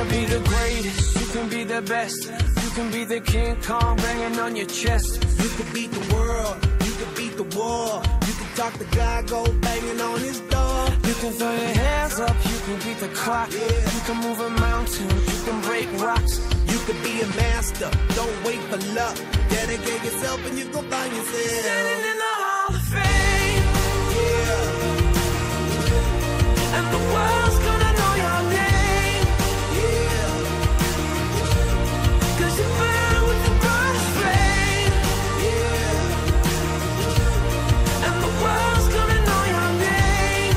can be the greatest, you can be the best. You can be the King Kong banging on your chest. You can beat the world, you can beat the war. You can talk to God, go banging on his door. You can throw your hands up, you can beat the clock. You can move a mountain, you can break rocks. You can be a master, don't wait for luck. Dedicate yourself and you gon' find yourself standing in the Hall of Fame. Yeah. And the world's gonna know your name. Yeah. 'Cause you burn with the brightest flame. Yeah. And the world's gonna know your name.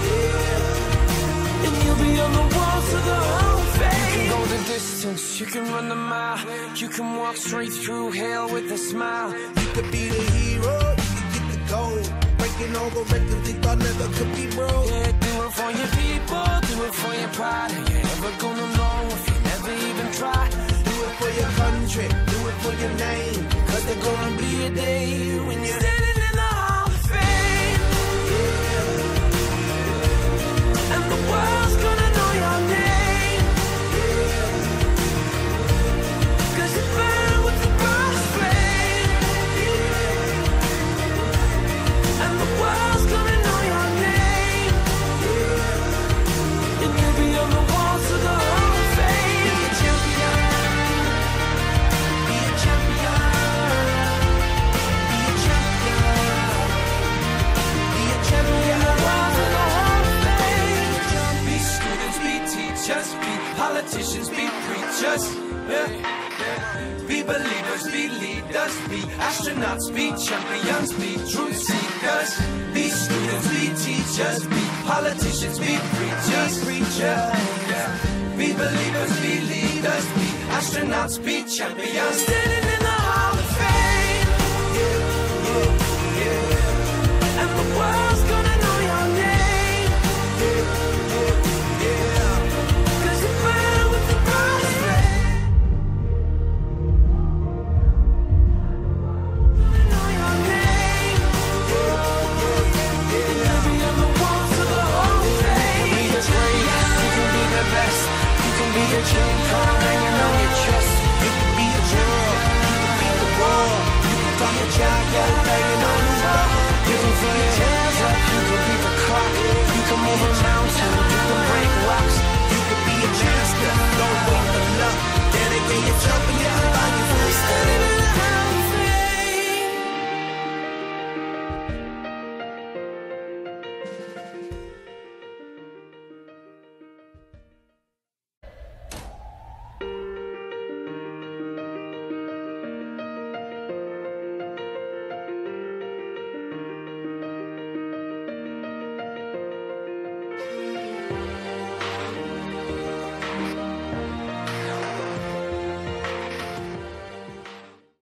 Yeah. And you'll be on the walls of the Hall of Fame. You can go the distance, you can run the mile. You can walk straight through hell with a smile. You could be the hero, you can get the gold. Breaking all the records they thought never could be broke. Yeah, do it for your people, do it for your pride. And you're never gonna know if you never even try. Do it for your country, do it for your name. 'Cause there's gonna be a day when you're standing in the Hall of Fame. Yeah. And the world's gonna know your name. Yeah. 'Cause you burn with the brightest flame. Yeah. And the world's gonna know your name. Yeah. And you'll be on the walls of the Hall of Fame. Be a champion. Be a champion. Be a champion. Be a champion. On the walls of the Hall of Fame. Be students, be teachers, be politicians, be preachers. Yeah. Be believers, be leaders, be astronauts, be champions, be truth seekers. Be students, be teachers, be politicians, be preachers. Yeah. Be believers, be leaders, be astronauts, be champions. Standing in the Hall of Fame. And the world's gonna know your name. 'Cause you burn with the brightest flame. Know your name. And you'll be on the walls of the Hall of Fame. You can be the greatest, you can be the best. You can be the king